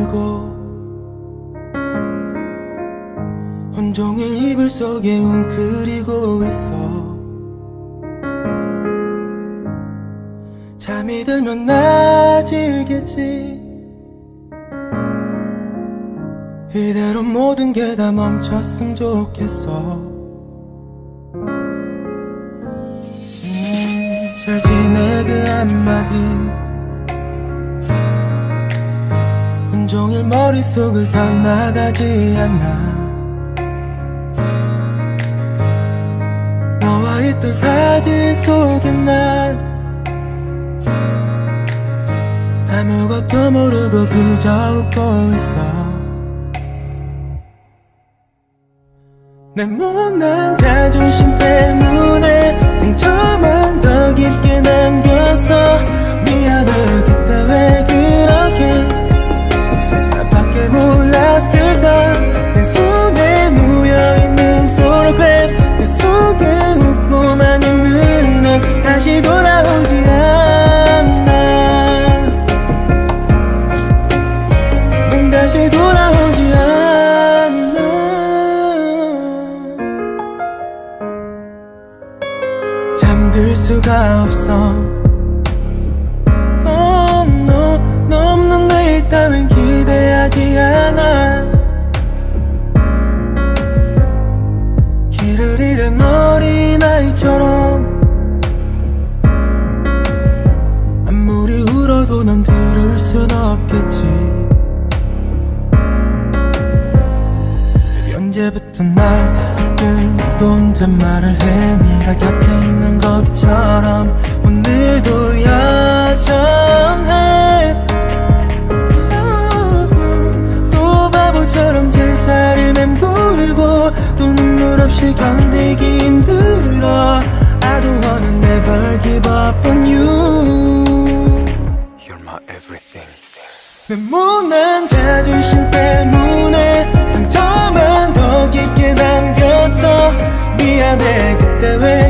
그리고 온종일 이불 속에 웅크리고 있어. 잠이 들면 나아지겠지. 이대로 모든 게 다 멈췄으면 좋겠어. 잘 지내 그 한마디 온종일 머릿속을 떠나가지 않나. 너와 있던 사진 속에 난 아무것도 모르고 그저 웃고 있어. 내 못난 자존심 때문에 상처만 더 깊게 남겼어. 미안해 그때 왜 그렇게 나밖에 몰랐을까. 내 손에 놓여있는 photograph 그 속에 웃고만 있는 넌 다시 돌아오지 않아. 넌 다시 돌아오지 않아. 잠들 수가 없어. Oh no, 너 없는 내일 따윈 기대하지 않아. 길을 잃은 어린아이처럼 아무리 울어도 넌 들을 순 없겠지. 언제부터 나를 혼잣말을 해. 네가 곁에 있는 것처럼 오늘도 여전해. 또 바보처럼 제자리를 맴돌고 또 눈물 없이 견디기 힘들어. I don't wanna never give up on you. You're my everything. 내 못난 자존심 때문에 상처만 더 깊게 남겼어. 미안해 그때 왜